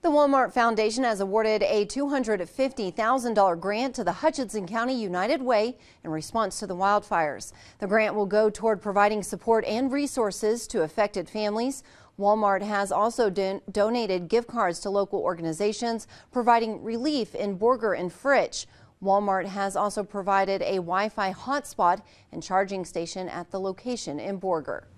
The Walmart Foundation has awarded a $250,000 grant to the Hutchinson County United Way in response to the wildfires. The grant will go toward providing support and resources to affected families. Walmart has also donated gift cards to local organizations, providing relief in Borger and Fritch. Walmart has also provided a Wi-Fi hotspot and charging station at the location in Borger.